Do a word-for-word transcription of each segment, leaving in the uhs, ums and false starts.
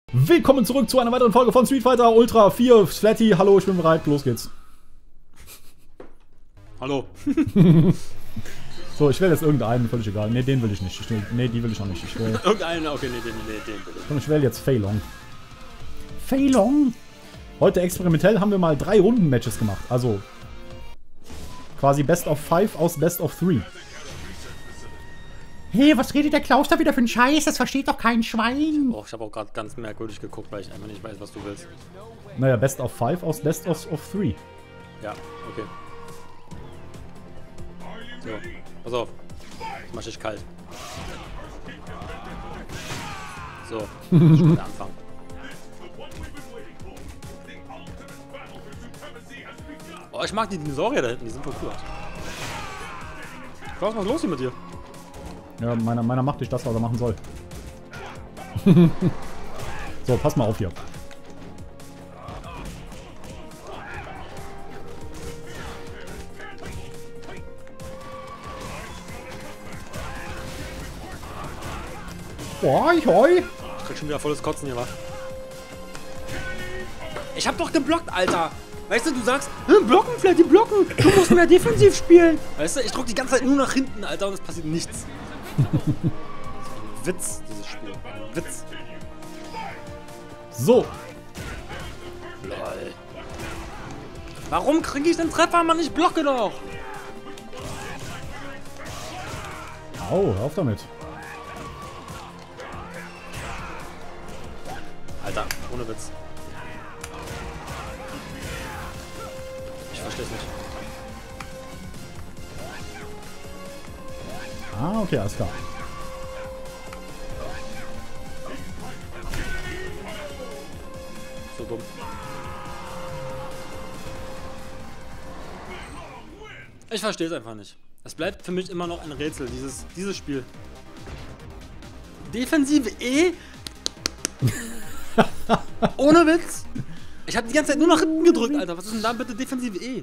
Willkommen zurück zu einer weiteren Folge von Street Fighter Ultra vier. Flatty, hallo, ich bin bereit, los geht's. Hallo. So, ich wähle jetzt irgendeinen, völlig egal. Ne, den will ich nicht. Ich will, ne, die will ich auch nicht. Ich will. Irgendeinen, okay, ne, den, nee, den will ich. Und ich wähle jetzt Fei Long. Fei Long? Heute experimentell haben wir mal drei Runden-Matches gemacht. Also quasi Best of Five aus Best of Three. Hey, was redet der Klaus da wieder für einen Scheiß? Das versteht doch kein Schwein. Oh, ich habe auch gerade ganz merkwürdig geguckt, weil ich einfach nicht weiß, was du willst. Naja, Best of Five aus Best of, of Three. Ja, okay. So, pass auf. Jetzt mach ich kalt. So, ich will anfangen. Oh, ich mag die Dinosaurier da hinten, die sind voll cool. Klaus, was ist los hier mit dir? Ja, meiner, meiner macht nicht das, was er machen soll. So, pass mal auf hier. Hoi, hoi. Ich krieg schon wieder volles Kotzen hier, wa? Ich hab doch geblockt, Alter! Weißt du, du sagst, hm, blocken, vielleicht die blocken! Du musst mehr defensiv spielen! Weißt du, ich drück die ganze Zeit nur nach hinten, Alter, und es passiert nichts. Das ist ein Witz, dieses Spiel. Ein Witz. So. Lol. Warum kriege ich den Treffer, Mann? Ich blocke doch! Au, hör auf damit. Alter, ohne Witz. Ich versteh's nicht. Ah, okay, alles klar. So dumm. Ich verstehe es einfach nicht. Es bleibt für mich immer noch ein Rätsel, dieses, dieses Spiel. Defensive E? Ohne Witz? Ich habe die ganze Zeit nur nach hinten gedrückt, Alter. Was ist denn da bitte defensive E?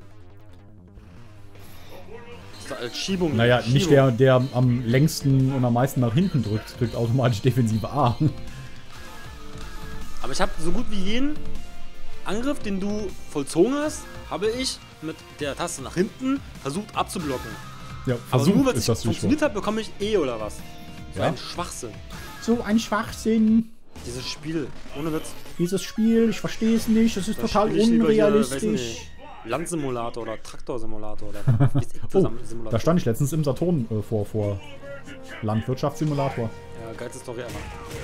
Das ist als Schiebung. Naja, Schiebung. nicht der, der am längsten und am meisten nach hinten drückt, drückt automatisch defensive A. Aber ich habe so gut wie jeden Angriff, den du vollzogen hast, habe ich mit der Taste nach hinten versucht abzublocken. Ja, Aber versucht nur, weil ist es das funktioniert hat, bekomme ich E oder was? So Ja. ein Schwachsinn. So ein Schwachsinn. Dieses Spiel, ohne Witz. Dieses Spiel, ich verstehe es nicht, es ist Da total spiel ich lieber hier, weiß unrealistisch. nicht, Landsimulator oder Traktorsimulator oder was weiß ich für Oh, Simulator. da stand ich letztens im Saturn äh, vor, vor Landwirtschaftssimulator. Ja, geilste Story ever.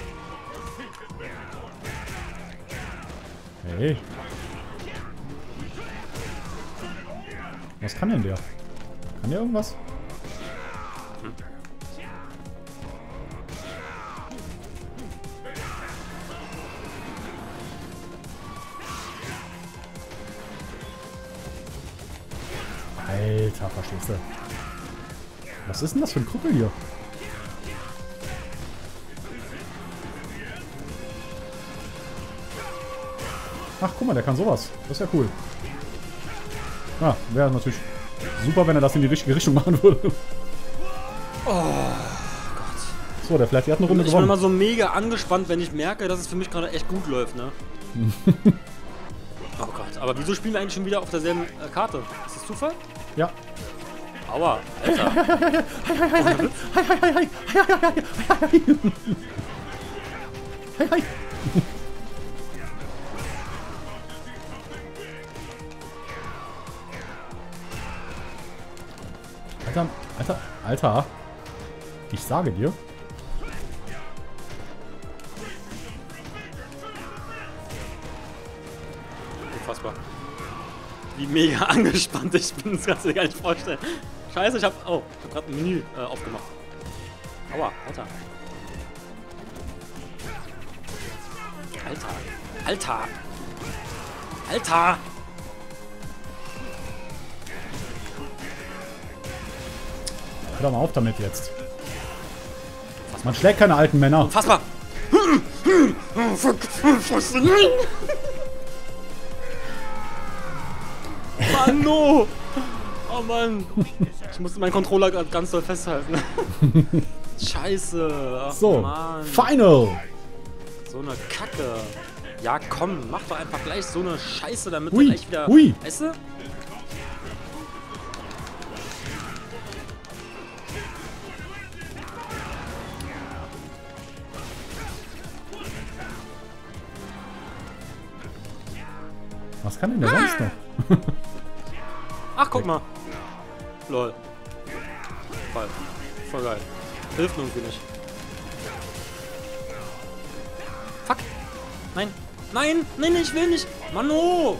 Hey. Was kann denn der? Kann der irgendwas? Hm. Alter, verstehst du? Was ist denn das für ein Krüppel hier? Ach, guck mal, der kann sowas. Das ist ja cool. Ja, wäre natürlich super, wenn er das in die richtige Richtung machen würde. Oh Gott. So, der Flatty hat eine Runde Ich bin gewonnen. immer so mega angespannt, wenn ich merke, dass es für mich gerade echt gut läuft, ne? Oh Gott, aber wieso spielen wir eigentlich schon wieder auf derselben äh, Karte? Ist das Zufall? Ja. Aua, Alter. Hey, hey. Alter, Alter, Alter. Ich sage dir. Unfassbar. Wie mega angespannt ich bin, das kannst du dir gar nicht vorstellen. Scheiße, ich hab. Oh, ich hab grad ein Menü äh, aufgemacht. Aua, Alter. Alter. Alter. Alter. Hör doch mal auf damit jetzt. Man schlägt keine alten Männer. Unfassbar. Mann, no. Oh Mann. Ich musste meinen Controller gerade ganz doll festhalten. Scheiße. Ach, So, Mann. Final! So eine Kacke. Ja, komm, mach doch einfach gleich so eine Scheiße, damit Ui, du gleich wieder... ui. Weißt du? Was kann denn der sonst noch? Ach, guck mal. Lol. Voll. Voll geil. Hilft irgendwie nicht. Fuck. Nein. Nein. Nein, ich will nicht. Mano.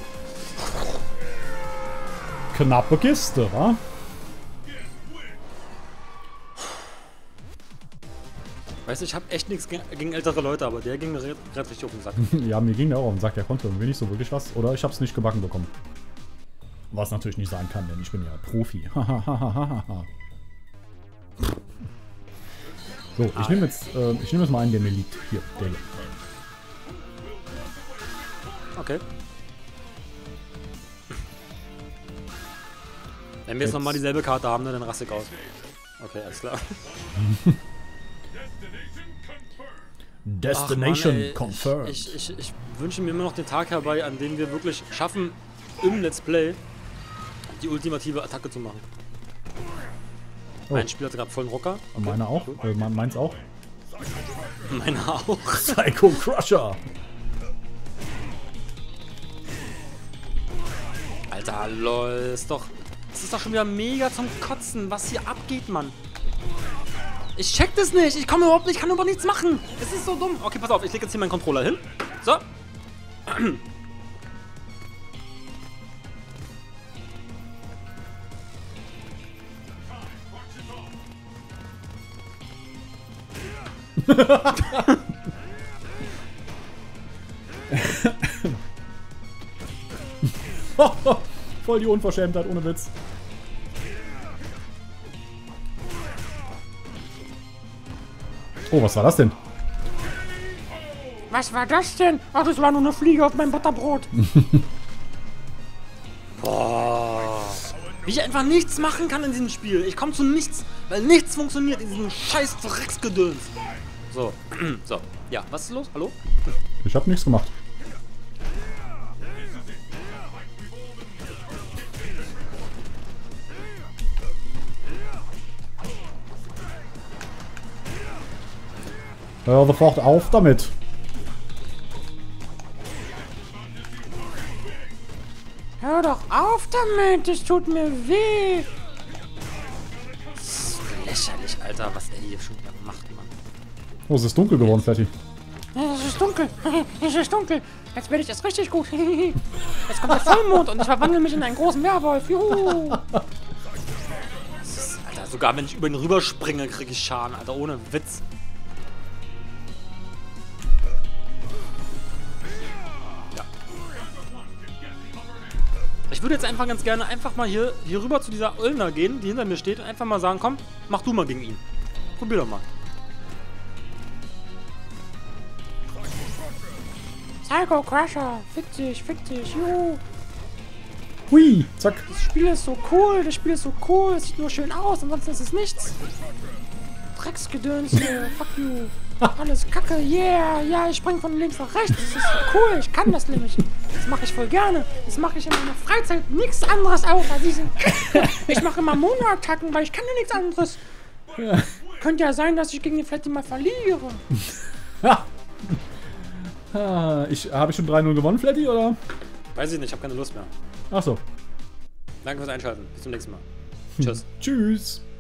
Knappe Kiste, wa? Weißt du, ich hab echt nichts gegen, gegen ältere Leute, aber der ging mir gerade richtig auf den Sack. Ja, mir ging der auch auf den Sack. Der konnte irgendwie nicht so wirklich was. Oder ich hab's nicht gebacken bekommen. Was natürlich nicht sein kann, denn ich bin ja Profi. So, ich nehme jetzt, äh, ich nehme jetzt mal einen, der mir liegt. Hier, der hier. Okay. Wenn wir jetzt, jetzt nochmal dieselbe Karte haben, dann raste ich aus. Okay, alles klar. Destination Ach Mann, ey, confirmed. Ich, ich, ich, ich wünsche mir immer noch den Tag herbei, an dem wir wirklich schaffen, im Let's Play die ultimative Attacke zu machen. Oh. Mein Spieler hat gerade vollen Rocker. Okay. Meiner auch? Äh, meins auch? Meiner auch. Psycho Crusher. Alter, lol. Ist doch, das ist doch schon wieder mega zum Kotzen, was hier abgeht, Mann. Ich check das nicht. Ich komme überhaupt nicht, ich kann überhaupt nichts machen. Es ist so dumm. Okay, pass auf, ich lege jetzt hier meinen Controller hin. So. Voll die Unverschämtheit, ohne Witz. Oh, was war das denn? Was war das denn? Ach, das war nur eine Fliege auf meinem Butterbrot. Boah. Wie ich einfach nichts machen kann in diesem Spiel. Ich komme zu nichts, weil nichts funktioniert in diesem scheiß Drecksgedöns. So, so. Ja, was ist los? Hallo? Ich hab nichts gemacht. Hör sofort auf damit. Hör doch auf damit, es tut mir weh. Das ist lächerlich, Alter, was er hier schon wieder macht, Mann. Oh, es ist dunkel geworden, Fatty. Es ist dunkel, es ist dunkel. Jetzt werde ich es richtig gut. Jetzt kommt der Vollmond und ich verwandle mich in einen großen Werwolf. Juhu. Das ist, Alter, sogar wenn ich über ihn rüberspringe, kriege ich Schaden, Alter, ohne Witz. Ich würde jetzt einfach ganz gerne einfach mal hier, hier rüber zu dieser Ollner gehen, die hinter mir steht, und einfach mal sagen, komm, mach du mal gegen ihn. Probier doch mal. Psycho Crusher, fick dich, fick dich, juhu. Hui, zack. Das Spiel ist so cool, das Spiel ist so cool, es sieht nur schön aus, ansonsten ist es nichts. Drecksgedöns hier, fuck you. Alles Kacke, yeah, ja, ich spring von links nach rechts, das ist cool, ich kann das nämlich. Das mache ich voll gerne, das mache ich in meiner Freizeit, nichts anderes außer diesen. Ich mache immer Mono-Attacken, weil ich kann ja nichts anderes. Ja. Könnte ja sein, dass ich gegen den Flatty mal verliere. Ah, ich, habe ich schon drei null gewonnen, Flatty, oder? Weiß ich nicht, ich habe keine Lust mehr. Ach so. Danke fürs Einschalten, bis zum nächsten Mal. Tschüss. Tschüss.